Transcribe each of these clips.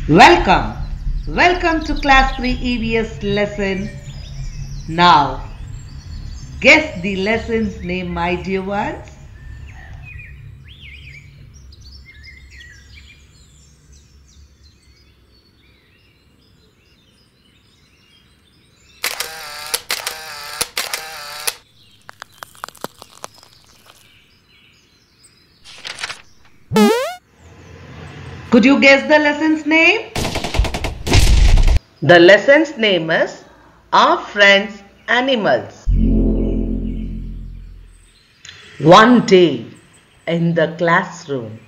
Welcome. Welcome to Class 3 EVS lesson. Now, guess the lesson's name, my dear ones. Could you guess the lesson's name? The lesson's name is Our Friends Animals. One day in the classroom.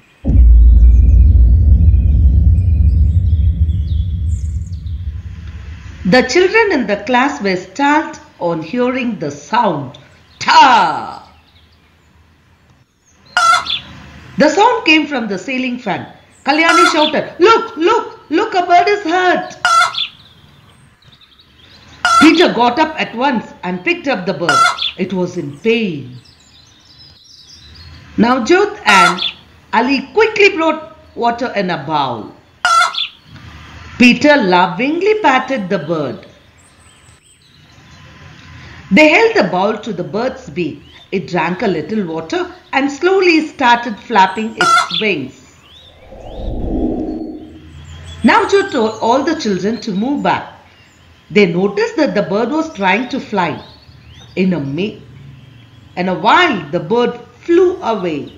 The children in the class were startled on hearing the sound. Ta! The sound came from the ceiling fan. Kalyani shouted, "Look, look, look, a bird is hurt." Peter got up at once and picked up the bird. It was in pain. Now Jyot and Ali quickly brought water in a bowl. Peter lovingly patted the bird. They held the bowl to the bird's beak. It drank a little water and slowly started flapping its wings. Now Jyot told all the children to move back. They noticed that the bird was trying to fly. In a while, the bird flew away.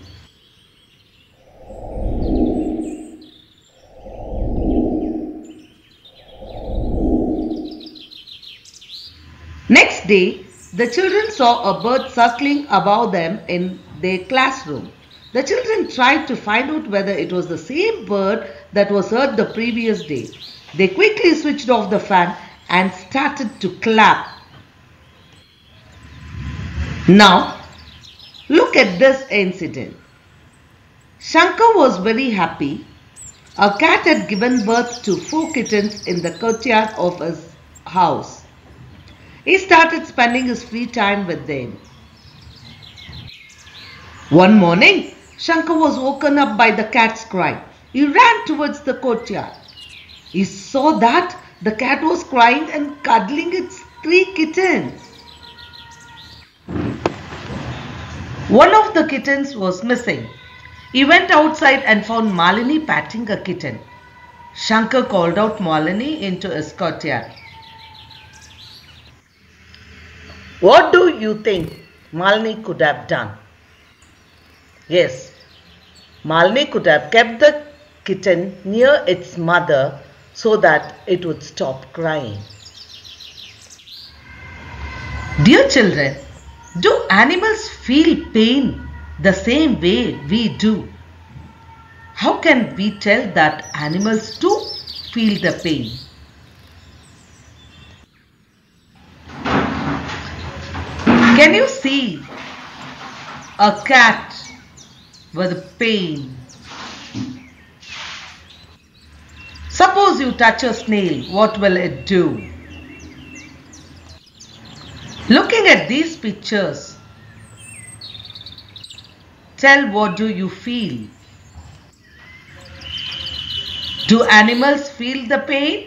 Next day, the children saw a bird circling above them in their classroom. The children tried to find out whether it was the same bird that was heard the previous day. They quickly switched off the fan and started to clap. Now, look at this incident. Shankar was very happy. A cat had given birth to 4 kittens in the courtyard of his house. He started spending his free time with them. One morning, Shankar was woken up by the cat's cry. He ran towards the courtyard. He saw that the cat was crying and cuddling its 3 kittens. One of the kittens was missing. He went outside and found Malini patting a kitten. Shankar called out Malini into his courtyard. What do you think Malini could have done? Yes, Malini could have kept the kitten near its mother so that it would stop crying. Dear children, do animals feel pain the same way we do? How can we tell that animals do feel the pain? Can you see a cat with pain? Suppose you touch a snail, what will it do? Looking at these pictures, tell what do you feel? Do animals feel the pain?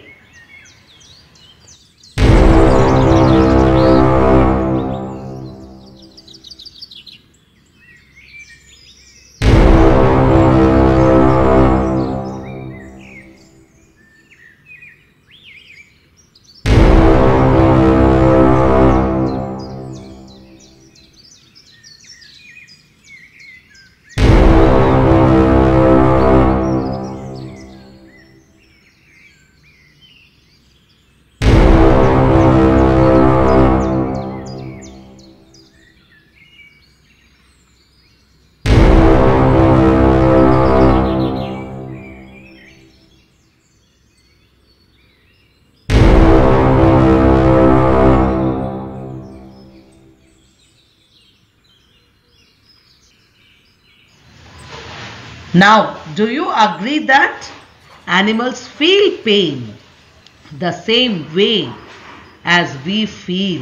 Now, do you agree that animals feel pain the same way as we feel?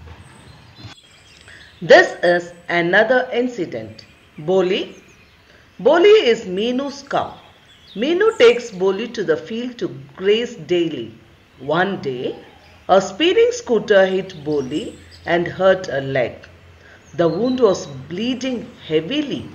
This is another incident. Boli, Boli is Meenu's cow. Meenu takes Boli to the field to graze daily. One day, a speeding scooter hit Boli and hurt a leg. The wound was bleeding heavily.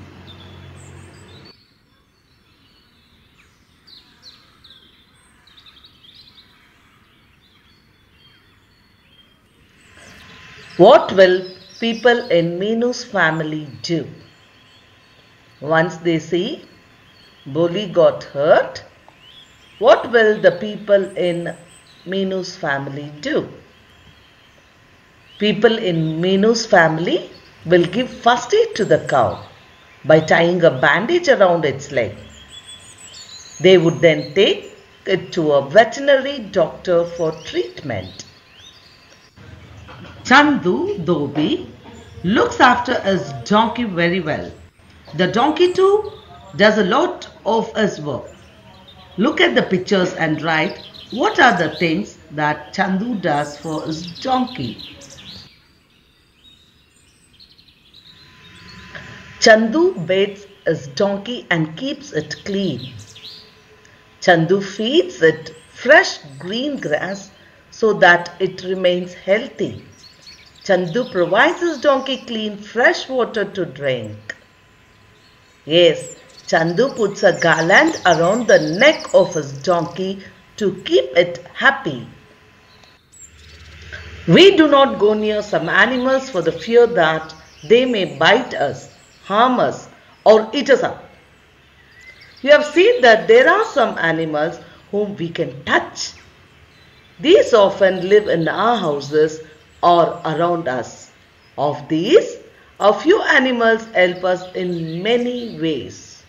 What will people in Meenu's family do? Once they see Boli got hurt, what will the people in Meenu's family do? People in Meenu's family will give first aid to the cow by tying a bandage around its leg. They would then take it to a veterinary doctor for treatment. Chandu Dobi looks after his donkey very well. The donkey too does a lot of his work. Look at the pictures and write what are the things that Chandu does for his donkey. Chandu bathes his donkey and keeps it clean. Chandu feeds it fresh green grass so that it remains healthy. Chandu provides his donkey clean fresh water to drink. Yes, Chandu puts a garland around the neck of his donkey to keep it happy. We do not go near some animals for the fear that they may bite us, harm us, or eat us up. You have seen that there are some animals whom we can touch. These often live in our houses or around us. Of these, a few animals help us in many ways.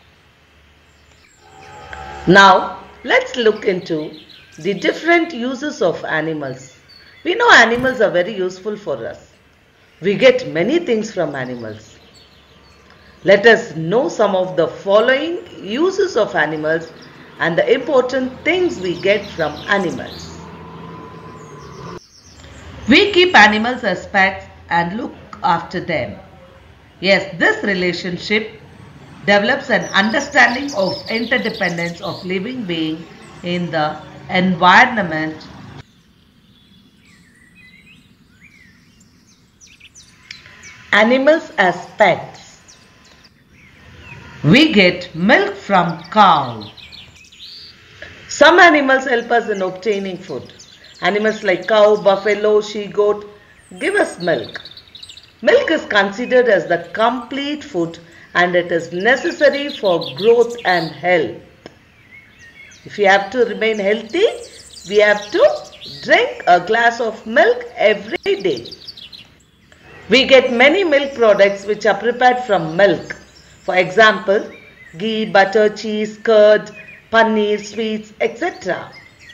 Now, let's look into the different uses of animals. We know animals are very useful for us. We get many things from animals. Let us know some of the following uses of animals and the important things we get from animals. We keep animals as pets and look after them. Yes, this relationship develops an understanding of interdependence of living beings in the environment. Animals as pets. We get milk from cow. Some animals help us in obtaining food. Animals like cow, buffalo, she-goat give us milk. Milk is considered as the complete food and it is necessary for growth and health. If you have to remain healthy, we have to drink a glass of milk every day. We get many milk products which are prepared from milk. For example, ghee, butter, cheese, curd, paneer, sweets, etc.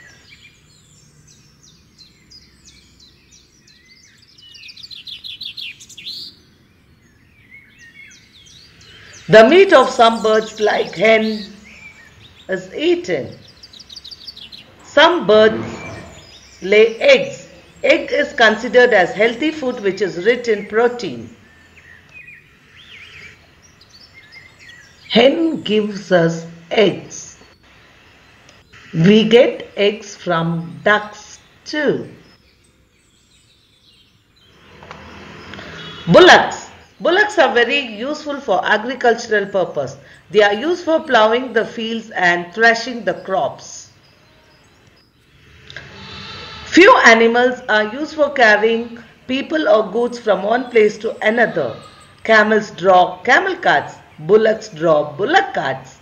The meat of some birds like hen is eaten. Some birds lay eggs. Egg is considered as healthy food which is rich in protein. Hen gives us eggs. We get eggs from ducks too. Bullocks. Bullocks are very useful for agricultural purpose. They are used for plowing the fields and threshing the crops. Few animals are used for carrying people or goods from one place to another. Camels draw camel carts. Bullocks draw bullock carts.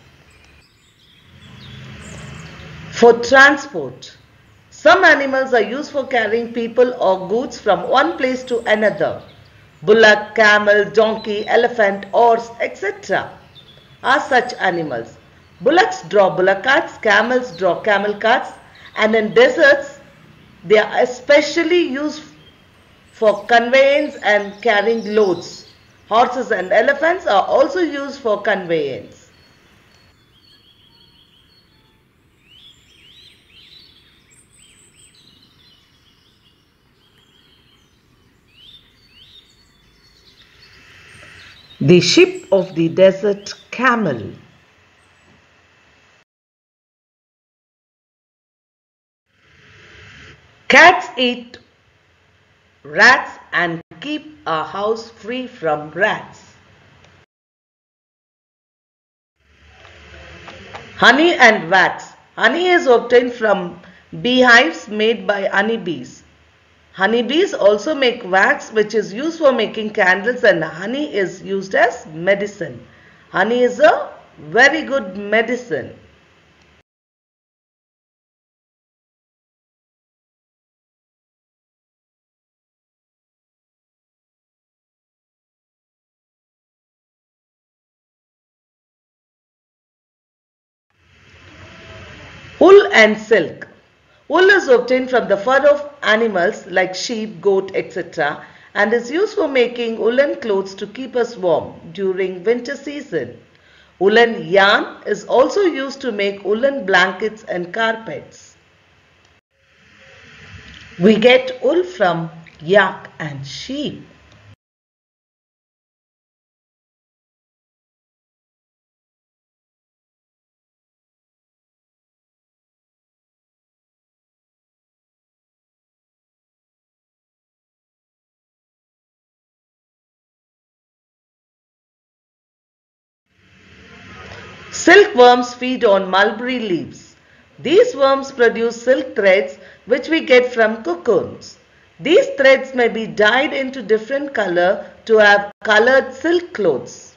For transport. Some animals are used for carrying people or goods from one place to another. Bullock, camel, donkey, elephant, horse, etc. are such animals. Bullocks draw bullock carts, camels draw camel carts, and in deserts they are especially used for conveyance and carrying loads. Horses and elephants are also used for conveyance. The sheep of the desert camel. Cats eat rats and keep a house free from rats. Honey and wax. Honey is obtained from beehives made by honeybees. Honeybees also make wax, which is used for making candles, and honey is used as medicine. Honey is a very good medicine. Wool and silk. Wool is obtained from the fur of animals like sheep, goat, etc. and is used for making woolen clothes to keep us warm during winter season. Woolen yarn is also used to make woolen blankets and carpets. We get wool from yak and sheep. Silkworms feed on mulberry leaves. These worms produce silk threads which we get from cocoons. These threads may be dyed into different color to have colored silk clothes.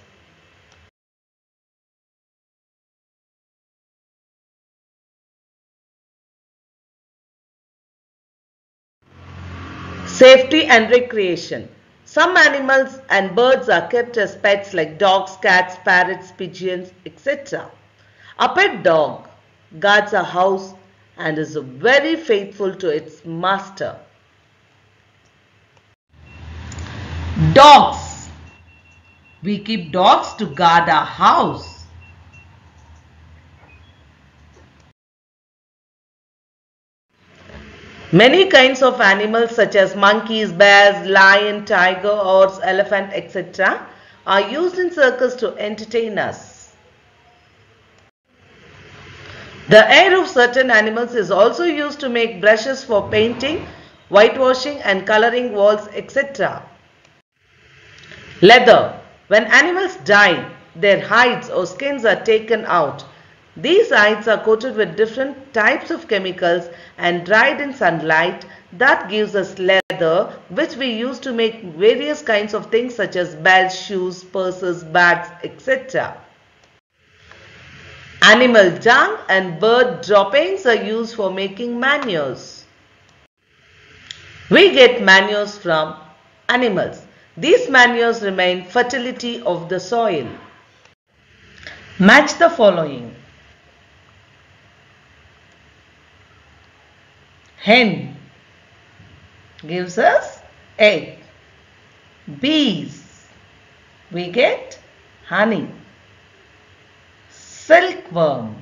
Safety and recreation. Some animals and birds are kept as pets like dogs, cats, parrots, pigeons, etc. A pet dog guards a house and is very faithful to its master. Dogs. We keep dogs to guard our house. Many kinds of animals such as monkeys, bears, lion, tiger, horse, elephant, etc. are used in circus to entertain us. The hair of certain animals is also used to make brushes for painting, whitewashing and coloring walls, etc. Leather. When animals die, their hides or skins are taken out. These hides are coated with different types of chemicals and dried in sunlight. That gives us leather, which we use to make various kinds of things such as belts, shoes, purses, bags, etc. Animal dung and bird droppings are used for making manures. We get manures from animals. These manures remain fertility of the soil. Match the following. Hen gives us egg. Bees, we get honey. Silkworm,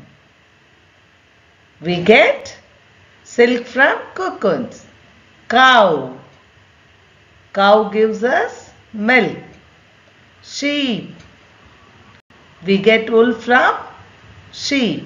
we get silk from cocoons. Cow, cow gives us milk. Sheep, we get wool from sheep.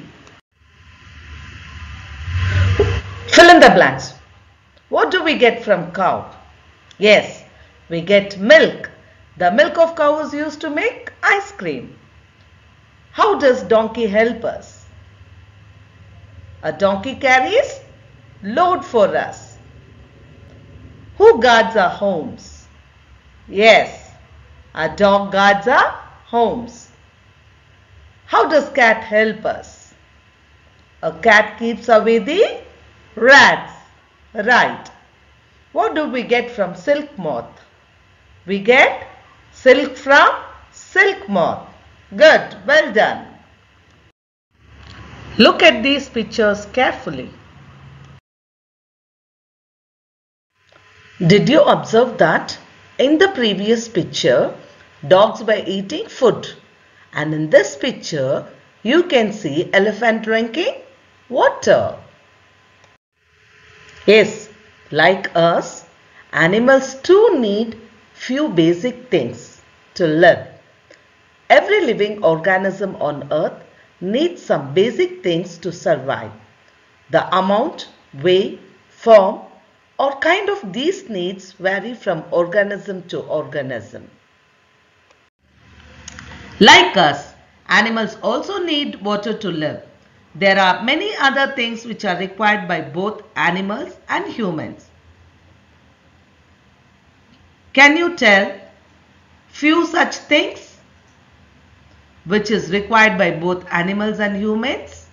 Fill in the blanks. What do we get from cow? Yes, we get milk. The milk of cow is used to make ice cream. How does donkey help us? A donkey carries load for us. Who guards our homes? Yes, a dog guards our homes. How does cat help us? A cat keeps away the rats. Right. What do we get from silk moth? We get silk from silk moth. Good. Well done. Look at these pictures carefully. Did you observe that in the previous picture, dogs were eating food, and in this picture, you can see elephant drinking water. Yes, like us, animals too need few basic things to live. Every living organism on earth needs some basic things to survive. The amount, way, form or kind of these needs vary from organism to organism. Like us, animals also need water to live. There are many other things which are required by both animals and humans. Can you tell few such things which is required by both animals and humans?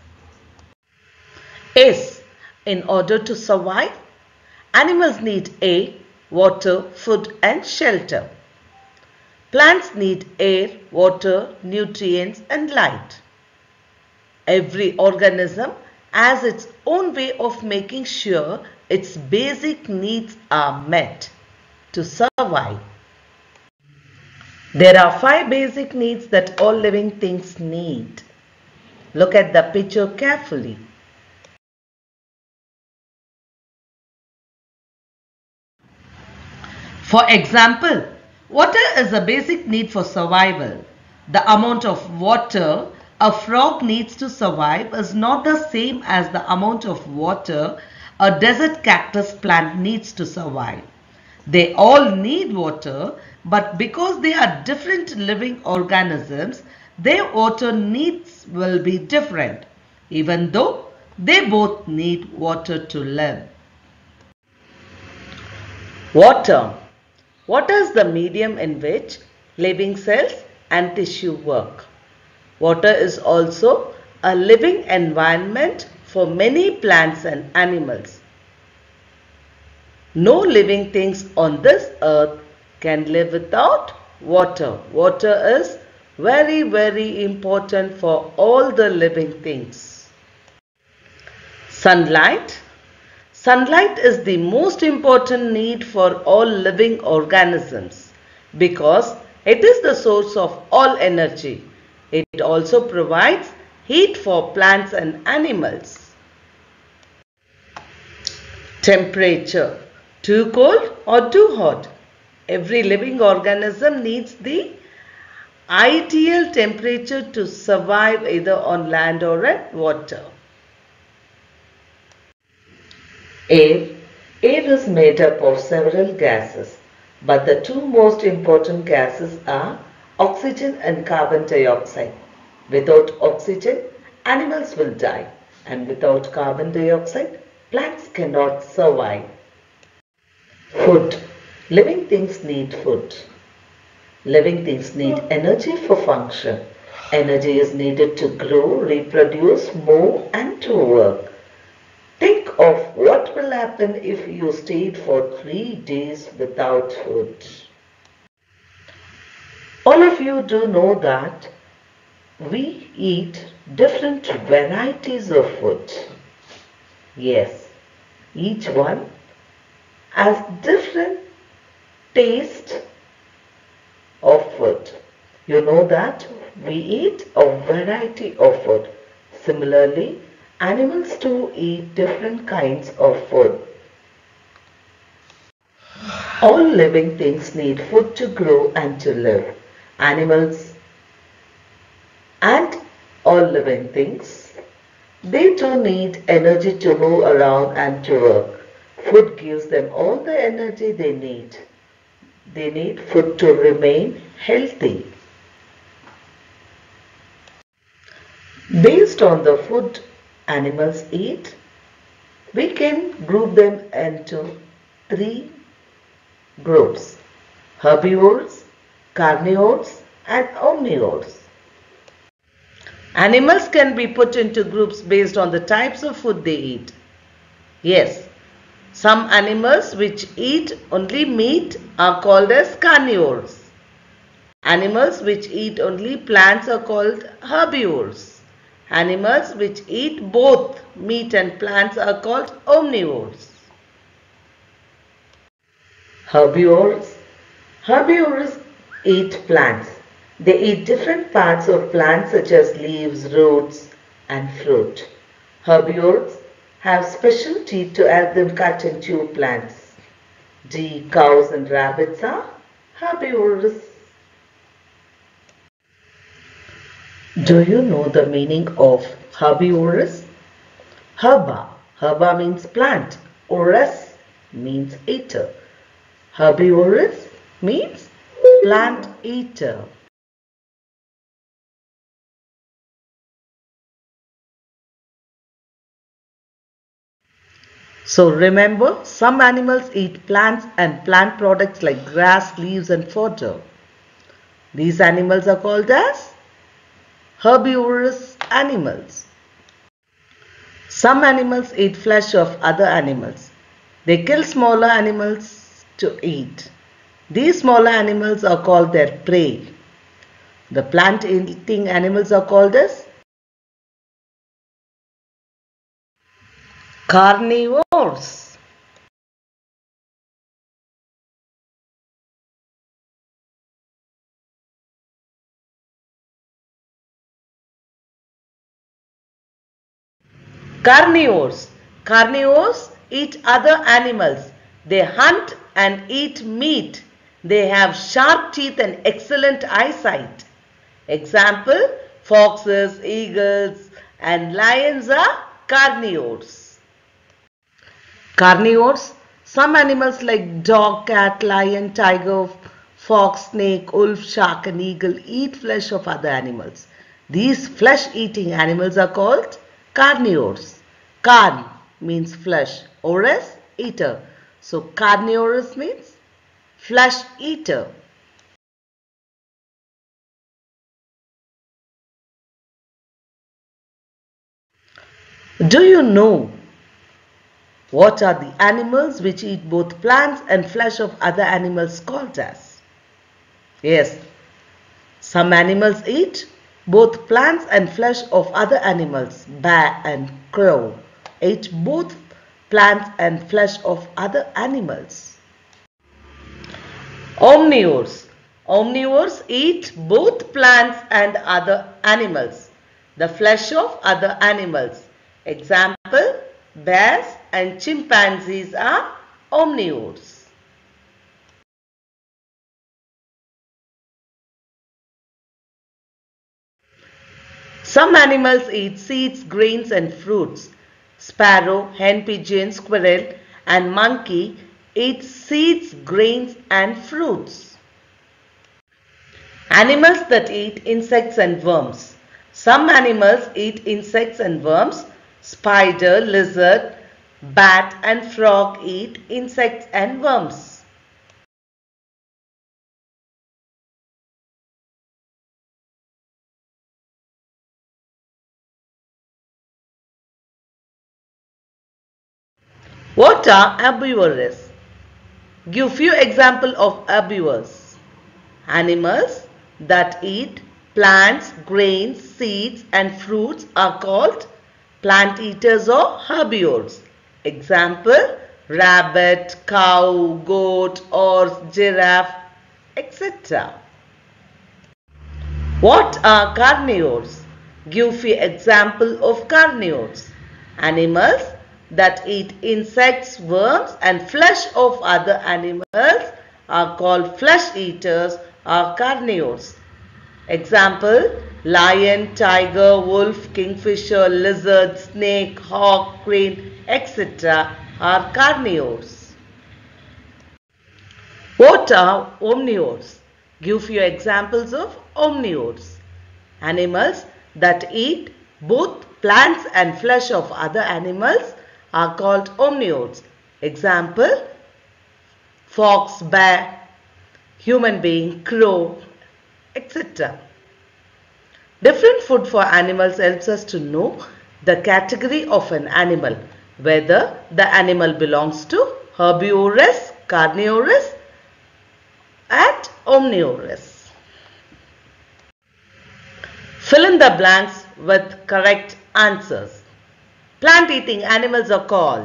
Yes, in order to survive, animals need air, water, food and shelter. Plants need air, water, nutrients and light. Every organism has its own way of making sure its basic needs are met to survive. There are 5 basic needs that all living things need. Look at the picture carefully. For example, water is a basic need for survival. The amount of water a frog needs to survive is not the same as the amount of water a desert cactus plant needs to survive. They all need water, but because they are different living organisms, their water needs will be different, even though they both need water to live. Water. Water is the medium in which living cells and tissue work. Water is also a living environment for many plants and animals. No living things on this earth can live without water. Water is very, very important for all the living things. Sunlight. Sunlight is the most important need for all living organisms because it is the source of all energy. It also provides heat for plants and animals. Temperature. Too cold or too hot? Every living organism needs the ideal temperature to survive either on land or at water. Air. Air is made up of several gases, but the two most important gases are oxygen and carbon dioxide. Without oxygen, animals will die, and without carbon dioxide, plants cannot survive. Food. Living things need food. Living things need energy for function. Energy is needed to grow, reproduce, move and to work. Think of what will happen if you stayed for 3 days without food. All of you do know that we eat different varieties of food. Yes, each one has different taste of food. You know that we eat a variety of food. Similarly, animals too eat different kinds of food. All living things need food to grow and to live. Animals and all living things, they too need energy to move around and to work. Food gives them all the energy they need. They need food to remain healthy. Based on the food animals eat, we can group them into 3 groups: herbivores, carnivores and omnivores. Animals can be put into groups based on the types of food they eat. Yes, some animals which eat only meat are called as carnivores. Animals which eat only plants are called herbivores. Animals which eat both meat and plants are called omnivores. Herbivores. Herbivores eat plants. They eat different parts of plants such as leaves, roots and fruit. Herbivores have special teeth to help them cut and chew plants. Deer, cows and rabbits are herbivores. Do you know the meaning of herbivorous? Herba means plant. Orus means eater. Herbivorous means plant eater. So remember, some animals eat plants and plant products like grass, leaves and fodder. These animals are called as herbivorous animals. Some animals eat flesh of other animals. They kill smaller animals to eat. These smaller animals are called their prey. The plant-eating animals are called as carnivores. Carnivores. Carnivores eat other animals. They hunt and eat meat. They have sharp teeth and excellent eyesight. Example, foxes, eagles and lions are carnivores. Carnivores. Some animals like dog, cat, lion, tiger, fox, snake, wolf, shark and eagle eat flesh of other animals. These flesh-eating animals are called carnivores. Carn means flesh, ores, eater. So carnivorous means flesh eater. Do you know what are the animals which eat both plants and flesh of other animals called as? Yes, some animals eat both plants and flesh of other animals. Bear and crow eat both plants and flesh of other animals. Omnivores. Omnivores eat both plants and other animals. The flesh of other animals. Example, bears and chimpanzees are omnivores. Some animals eat seeds, grains and fruits. Sparrow, hen pigeon, squirrel and monkey eat seeds, grains and fruits. Animals that eat insects and worms. Some animals eat insects and worms. Spider, lizard, bat and frog eat insects and worms. What are herbivores? Give few examples of herbivores. Animals that eat plants, grains, seeds and fruits are called plant eaters or herbivores. Example, rabbit, cow, goat, horse, giraffe, etc. What are carnivores? Give few examples of carnivores. Animals that eat insects, worms and flesh of other animals are called flesh eaters or carnivores. Example, lion, tiger, wolf, kingfisher, lizard, snake, hawk, crane, etc. are carnivores. What are omnivores? Give few examples of omnivores. Animals that eat both plants and flesh of other animals are called omnivores. Example, fox, bear, human being, crow, etc. Different food for animals helps us to know the category of an animal, whether the animal belongs to herbivorous, carnivorous and omnivorous. Fill in the blanks with correct answers. Plant-eating animals are called.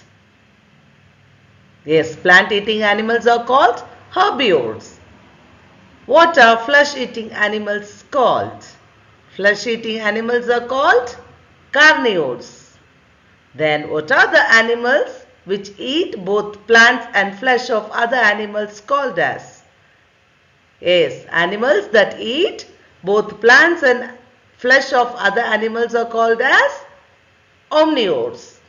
Yes, plant-eating animals are called herbivores. What are flesh-eating animals called? Flesh-eating animals are called carnivores. Then what are the animals which eat both plants and flesh of other animals called as? Yes, animals that eat both plants and flesh of other animals are called as omnivores.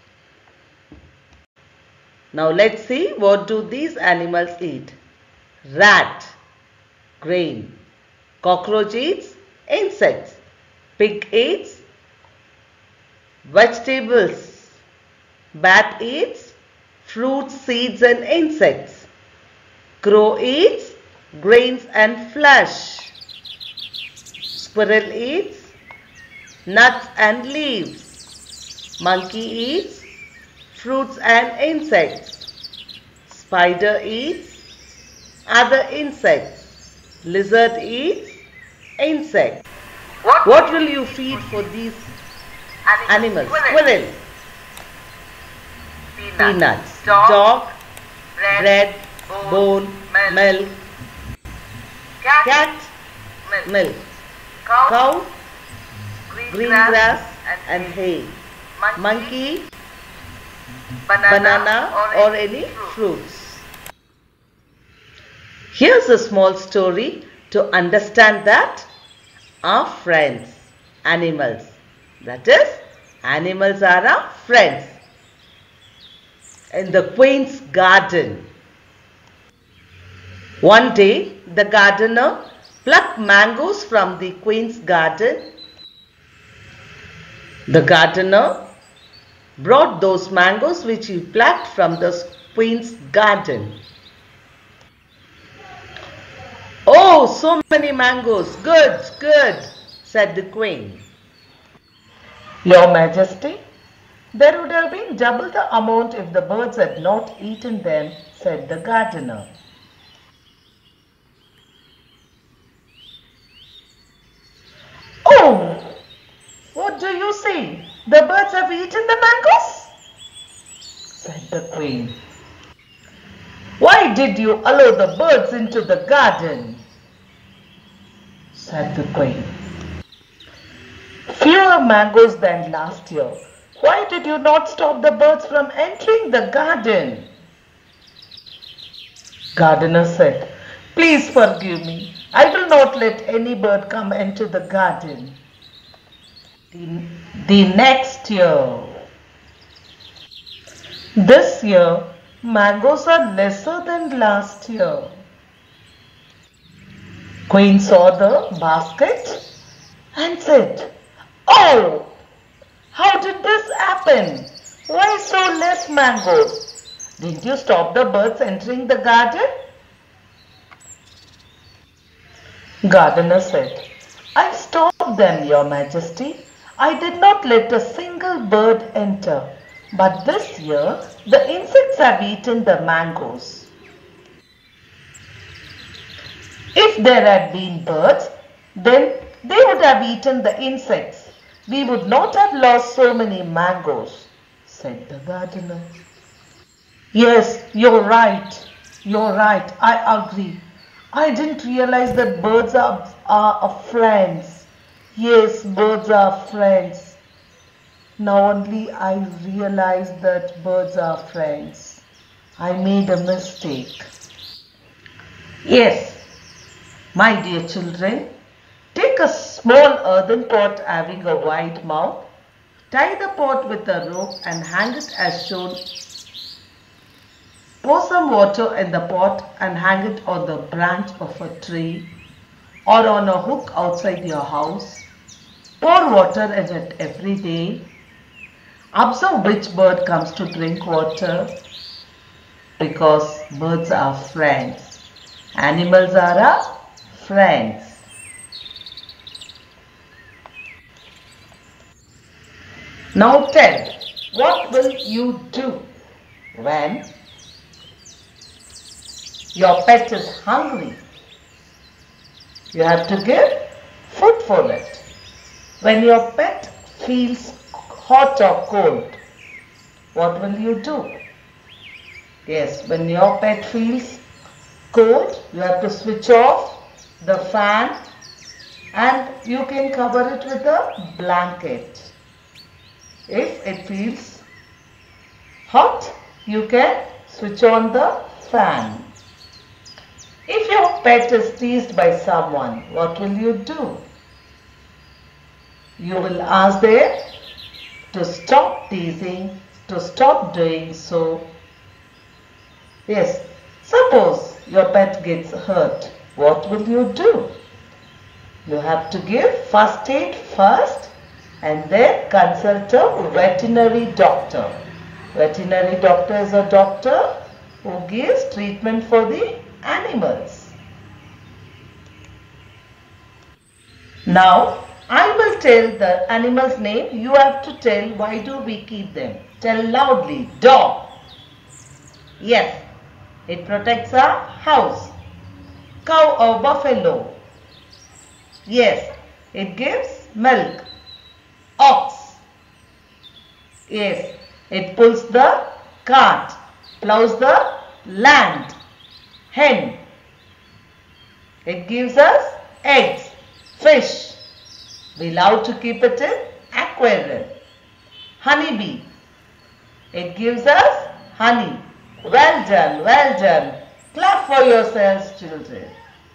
Now let's see, what do these animals eat? Rat, grain. Cockroach eats insects. Pig eats vegetables. Bat eats fruits, seeds and insects. Crow eats grains and flesh. Squirrel eats nuts and leaves. Monkey eats fruits and insects. Spider eats other insects. Lizard eats insects. What will you feed for these animals? Squirrel. Peanuts. Dog. Bread. Bone. Milk. Cat. Milk. Cow. Green grass and hay. Monkey. Banana or any fruits. Here's a small story to understand that our friends, animals. That is, animals are our friends. In the queen's garden. One day, the gardener plucked mangoes from the queen's garden. The gardener brought those mangoes which he plucked from the queen's garden. "Oh, so many mangoes! Good, good," said the queen. "Your Majesty, there would have been double the amount if the birds had not eaten them," said the gardener. "Oh, what do you say? The birds have eaten the mangoes?" said the queen. "Why did you allow the birds into the garden?" said the queen. "Fewer mangoes than last year. Why did you not stop the birds from entering the garden?" Gardener said, "Please forgive me. I will not let any bird come into the garden." The next year. This year, mangoes are lesser than last year. Queen saw the basket and said, "Oh, how did this happen? Why so less mangoes? Didn't you stop the birds entering the garden?" Gardener said, "I stopped them, Your Majesty. I did not let a single bird enter. But this year, the insects have eaten the mangoes." "If there had been birds, then they would have eaten the insects. We would not have lost so many mangoes," said the gardener. "Yes, you're right. You're right. I agree. I didn't realize that birds are friends. Yes, birds are friends. Now only I realized that birds are friends. I made a mistake." Yes, my dear children, take a small earthen pot having a wide mouth, tie the pot with a rope and hang it as shown. Pour some water in the pot and hang it on the branch of a tree or on a hook outside your house. Pour water in it every day. Observe which bird comes to drink water, because birds are friends. Animals are our friends. Now tell, what will you do when your pet is hungry? You have to give food for it. When your pet feels hot or cold, what will you do? Yes, when your pet feels cold, you have to switch off the fan and you can cover it with a blanket. If it feels hot, you can switch on the fan. If your pet is teased by someone, what will you do? You will ask them to stop teasing, to stop doing so. Yes, suppose your pet gets hurt. What will you do? You have to give first aid first and then consult a veterinary doctor. Veterinary doctor is a doctor who gives treatment for the animals. Now, I will tell the animal's name. You have to tell why do we keep them. Tell loudly. Dog. Yes, it protects our house. Cow or buffalo. Yes, it gives milk. Ox. Yes, it pulls the cart, plows the land. Hen. It gives us eggs. Fish. We love to keep it in aquarium. Honeybee. It gives us honey. Well done, well done. Clap for yourselves, children.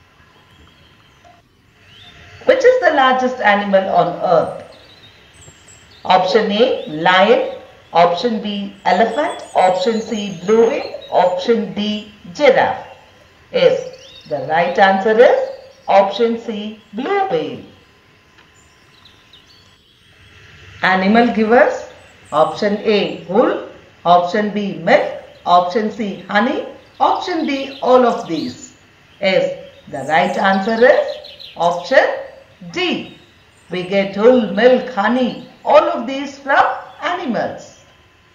Which is the largest animal on earth? Option A, lion. Option B, elephant. Option C, blue whale. Option D, giraffe. Yes, the right answer is option C, blue whale. Animal givers. Option A, wool. Option B, milk. Option C, honey. Option D, all of these. Yes, the right answer is option D. We get wool, milk, honey, all of these from animals.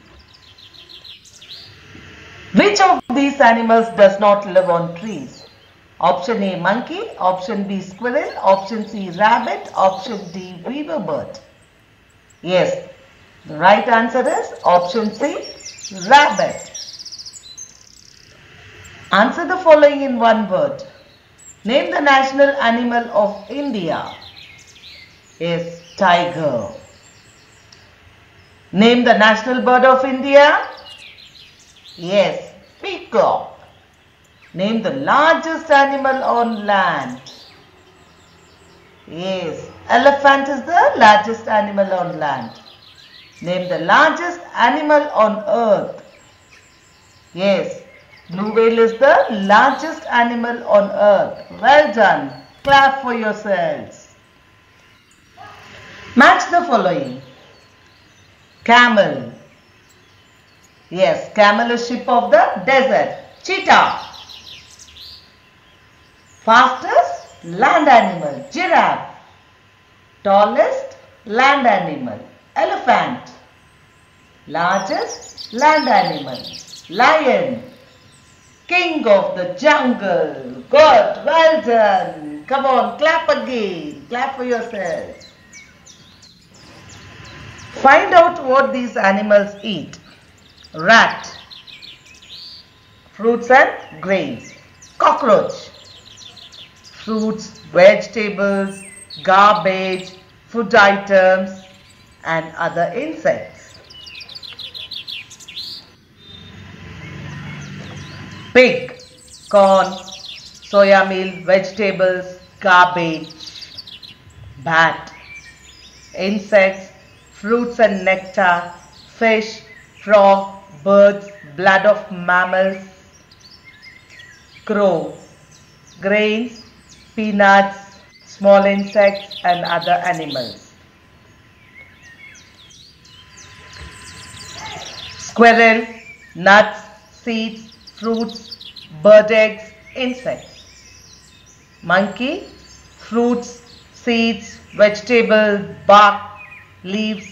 Which of these animals does not live on trees? Option A, monkey. Option B, squirrel. Option C, rabbit. Option D, weaver bird. Yes, the right answer is option C, rabbit. Answer the following in one word. Name the national animal of India. Yes, tiger. Name the national bird of India. Yes, peacock. Name the largest animal on land. Yes, elephant is the largest animal on land. Name the largest animal on earth. Yes, blue whale is the largest animal on earth. Well done. Clap for yourselves. Match the following. Camel. Yes, camel is sheep of the desert. Cheetah. Fastest land animal. Giraffe. Tallest land animal. Elephant. Largest land animal. Lion. King of the jungle. Good, well done. Come on, clap again. Clap for yourself. Find out what these animals eat. Rat. Fruits and grains. Cockroach. Fruits, vegetables, garbage, food items and other insects. Pig. Corn, soya meal, vegetables, garbage. Bat. Insects, fruits and nectar, fish, frog, birds, blood of mammals. Crow. Grains, peanuts, small insects and other animals. Squirrel, nuts, seeds, fruits, bird eggs, insects. Monkey, fruits, seeds, vegetables, bark, leaves.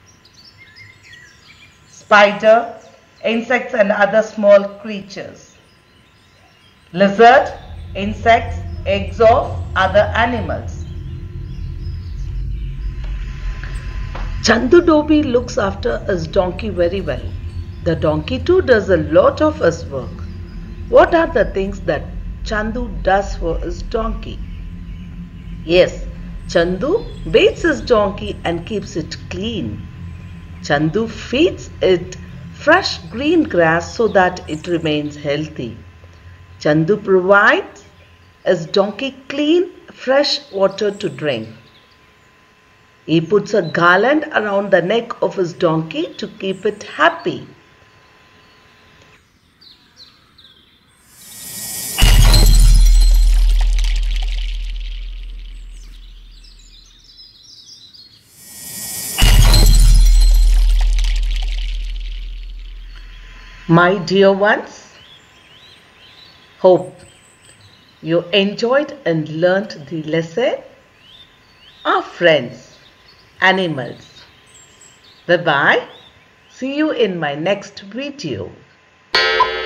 Spider, insects and other small creatures. Lizard, insects, eggs of other animals. Chandu Dobi looks after his donkey very well. The donkey too does a lot of his work. What are the things that Chandu does for his donkey? Yes, Chandu bathes his donkey and keeps it clean. Chandu feeds it fresh green grass so that it remains healthy. Chandu provides his donkey clean, fresh water to drink. He puts a garland around the neck of his donkey to keep it happy. My dear ones, hope you enjoyed and learnt the lesson. Our friends, animals. Bye-bye. See you in my next video.